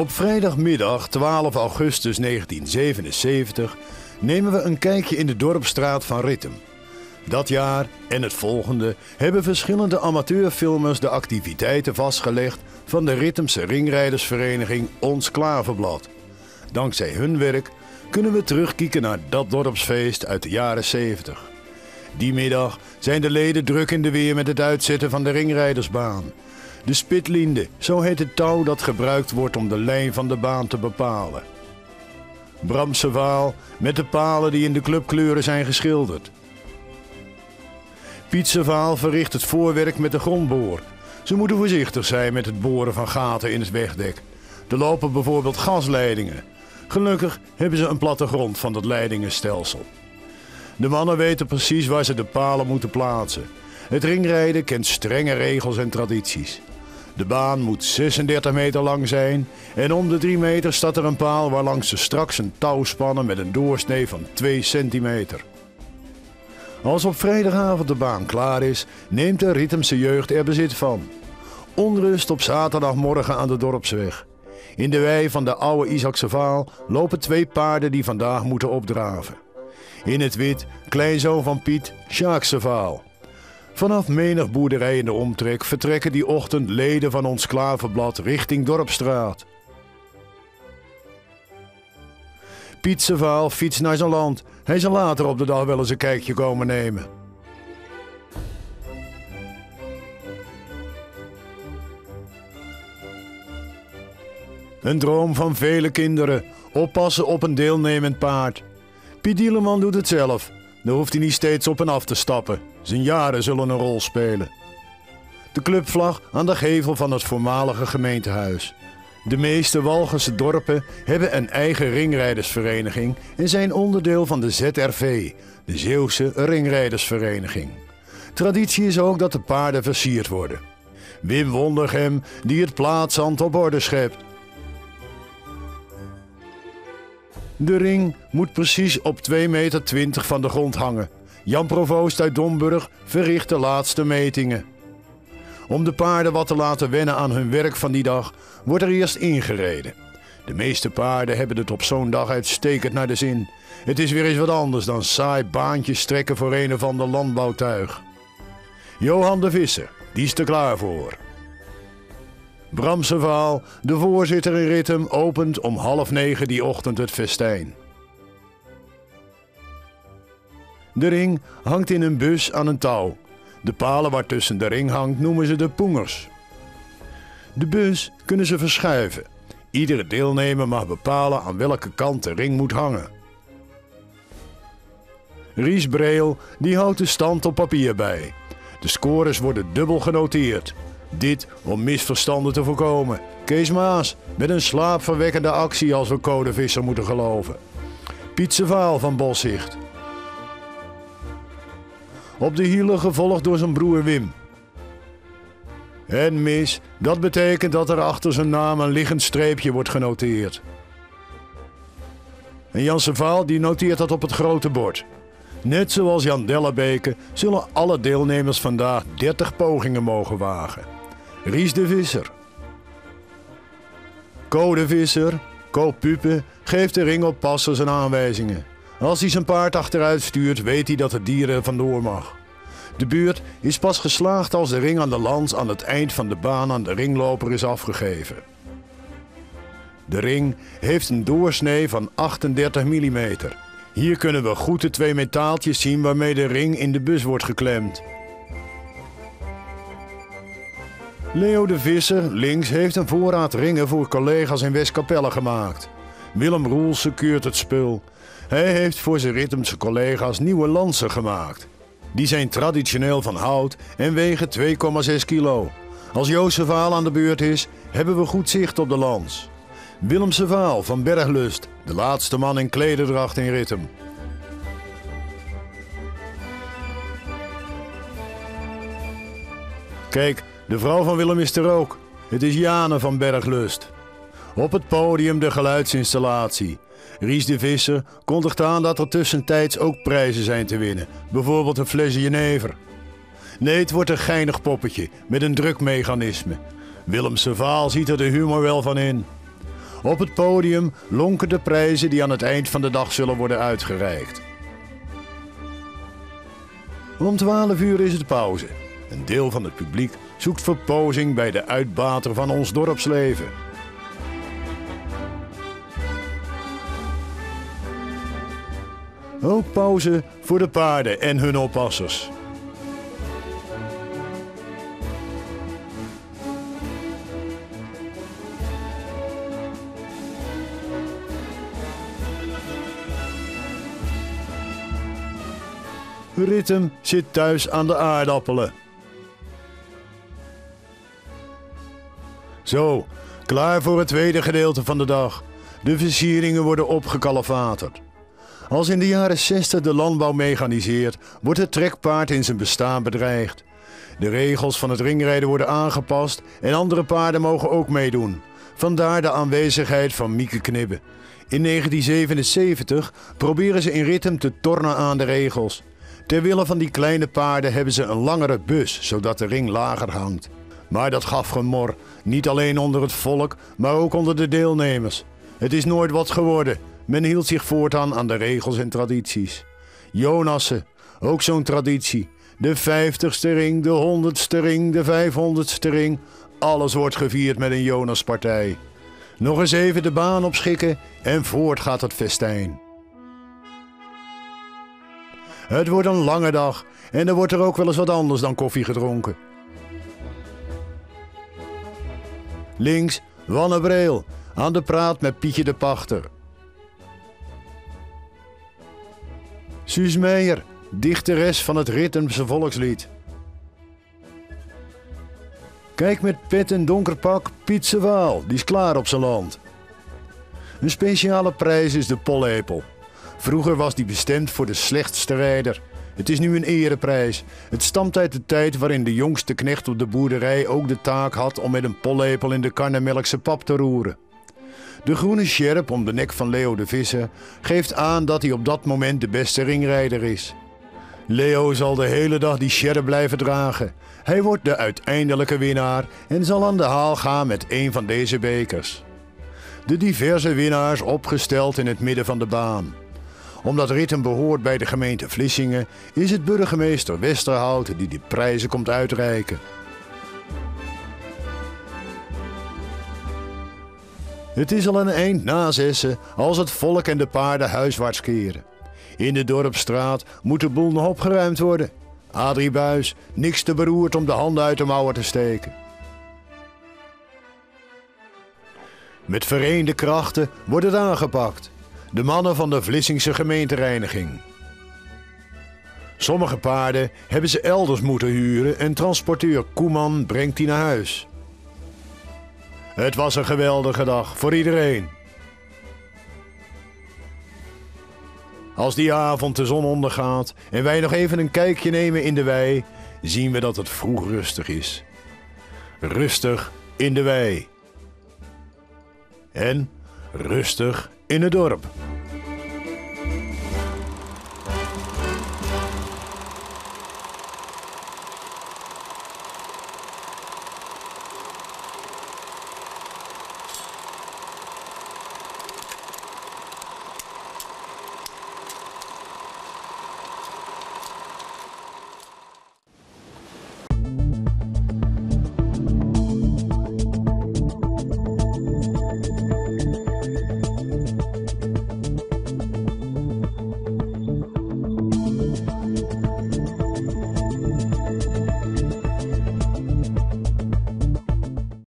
Op vrijdagmiddag 12 augustus 1977 nemen we een kijkje in de dorpsstraat van Rittem. Dat jaar en het volgende hebben verschillende amateurfilmers de activiteiten vastgelegd van de Rittemse ringrijdersvereniging Ons Klaverblad. Dankzij hun werk kunnen we terugkijken naar dat dorpsfeest uit de jaren 70. Die middag zijn de leden druk in de weer met het uitzetten van de ringrijdersbaan. De spitlinde, zo heet het touw dat gebruikt wordt om de lijn van de baan te bepalen. Bramse Vaal met de palen die in de clubkleuren zijn geschilderd. Pietse Vaal verricht het voorwerk met de grondboor. Ze moeten voorzichtig zijn met het boren van gaten in het wegdek. Er lopen bijvoorbeeld gasleidingen. Gelukkig hebben ze een plattegrond van dat leidingenstelsel. De mannen weten precies waar ze de palen moeten plaatsen. Het ringrijden kent strenge regels en tradities. De baan moet 36 meter lang zijn en om de 3 meter staat er een paal waarlangs ze straks een touw spannen met een doorsnee van 2 centimeter. Als op vrijdagavond de baan klaar is, neemt de Rittemse jeugd er bezit van. Onrust op zaterdagmorgen aan de dorpsweg. In de wei van de oude Isaacse Vaal lopen 2 paarden die vandaag moeten opdraven. In het wit, kleinzoon van Piet, Sjaakse Vaal. Vanaf menig boerderij in de omtrek vertrekken die ochtend leden van ons Klaverblad richting Dorpsstraat. Pietse Vaal fietst naar zijn land. Hij zal later op de dag wel eens een kijkje komen nemen. Een droom van vele kinderen. Oppassen op een deelnemend paard. Piet Dieleman doet het zelf. Daar hoeft hij niet steeds op en af te stappen. Zijn jaren zullen een rol spelen. De clubvlag aan de gevel van het voormalige gemeentehuis. De meeste Walgense dorpen hebben een eigen ringrijdersvereniging en zijn onderdeel van de ZRV, de Zeeuwse Ringrijdersvereniging. Traditie is ook dat de paarden versierd worden. Wim Wondergem die het plaatsand op orde schept. De ring moet precies op 2,20 meter van de grond hangen. Jan Provoost uit Domburg verricht de laatste metingen. Om de paarden wat te laten wennen aan hun werk van die dag, wordt er eerst ingereden. De meeste paarden hebben het op zo'n dag uitstekend naar de zin. Het is weer eens wat anders dan saai baantjes trekken voor een of ander landbouwtuig. Johan de Visser, die is er klaar voor. Bramse Vaal, de voorzitter in Rittem, opent om 8:30 die ochtend het festijn. De ring hangt in een bus aan een touw. De palen waartussen de ring hangt noemen ze de poengers. De bus kunnen ze verschuiven. Iedere deelnemer mag bepalen aan welke kant de ring moet hangen. Ries Breel die houdt de stand op papier bij. De scores worden dubbel genoteerd. Dit om misverstanden te voorkomen. Kees Maas met een slaapverwekkende actie als we Codevisser moeten geloven. Pietse Vaal van Bossicht. Op de hielen gevolgd door zijn broer Wim. En mis, dat betekent dat er achter zijn naam een liggend streepje wordt genoteerd. En Janse Vaal die noteert dat op het grote bord. Net zoals Jan Dellebeke zullen alle deelnemers vandaag 30 pogingen mogen wagen. Ries de Visser. Codevisser, Koop Pupe, geeft de ring op passers en aanwijzingen. Als hij zijn paard achteruit stuurt, weet hij dat het dier er vandoor mag. De beurt is pas geslaagd als de ring aan de lans aan het eind van de baan aan de ringloper is afgegeven. De ring heeft een doorsnee van 38 mm. Hier kunnen we goed de 2 metaaltjes zien waarmee de ring in de bus wordt geklemd. Leo de Visser, links, heeft een voorraad ringen voor collega's in Westkapelle gemaakt. Willem Roelsen keurt het spul. Hij heeft voor zijn Rittemse collega's nieuwe lansen gemaakt. Die zijn traditioneel van hout en wegen 2,6 kilo. Als Joost Vaal aan de beurt is, hebben we goed zicht op de lans. Willem Vaal van Berglust, de laatste man in klederdracht in Rittem. Kijk, de vrouw van Willem is er ook. Het is Jane van Berglust. Op het podium de geluidsinstallatie. Ries de Visser kondigt aan dat er tussentijds ook prijzen zijn te winnen. Bijvoorbeeld een flesje jenever. Nee, het wordt een geinig poppetje met een drukmechanisme. Willem Vaal ziet er de humor wel van in. Op het podium lonken de prijzen die aan het eind van de dag zullen worden uitgereikt. Om 12 uur is het pauze. Een deel van het publiek zoekt verpozing bij de uitbater van ons dorpsleven. Ook pauze voor de paarden en hun oppassers. Rhythm zit thuis aan de aardappelen. Zo, klaar voor het tweede gedeelte van de dag. De versieringen worden opgekalefaterd. Als in de jaren 60 de landbouw mechaniseert, wordt het trekpaard in zijn bestaan bedreigd. De regels van het ringrijden worden aangepast en andere paarden mogen ook meedoen. Vandaar de aanwezigheid van Mieke Knibbe. In 1977 proberen ze in Rhythm te tornen aan de regels. Ter wille van die kleine paarden hebben ze een langere bus, zodat de ring lager hangt. Maar dat gaf gemor, niet alleen onder het volk, maar ook onder de deelnemers. Het is nooit wat geworden. Men hield zich voortaan aan de regels en tradities. Jonassen, ook zo'n traditie. De 50ste ring, de 100ste ring, de 500ste ring. Alles wordt gevierd met een Jonaspartij. Nog eens even de baan opschikken en voort gaat het festijn. Het wordt een lange dag en er wordt er ook wel eens wat anders dan koffie gedronken. Links, Wanne Breel, aan de praat met Pietje de Pachter. Suus Meijer, dichteres van het Rhythmse volkslied. Kijk met pet en donker pak Pietse Waal, die is klaar op zijn land. Een speciale prijs is de pollepel. Vroeger was die bestemd voor de slechtste rijder. Het is nu een ereprijs. Het stamt uit de tijd waarin de jongste knecht op de boerderij ook de taak had om met een pollepel in de karnemelkse pap te roeren. De groene sjerp om de nek van Leo de Visser geeft aan dat hij op dat moment de beste ringrijder is. Leo zal de hele dag die sjerp blijven dragen. Hij wordt de uiteindelijke winnaar en zal aan de haal gaan met een van deze bekers. De diverse winnaars opgesteld in het midden van de baan. Omdat Rhythm behoort bij de gemeente Vlissingen, is het burgemeester Westerhout die de prijzen komt uitreiken. Het is al een eind na 6 als het volk en de paarden huiswaarts keren. In de dorpsstraat moet de boel nog opgeruimd worden. Adrie Buis, niks te beroerd om de handen uit de mouwen te steken. Met vereende krachten wordt het aangepakt. De mannen van de Vlissingse gemeentereiniging. Sommige paarden hebben ze elders moeten huren en transporteur Koeman brengt die naar huis. Het was een geweldige dag voor iedereen. Als die avond de zon ondergaat en wij nog even een kijkje nemen in de wei, zien we dat het vroeg rustig is. Rustig in de wei. En rustig in het dorp.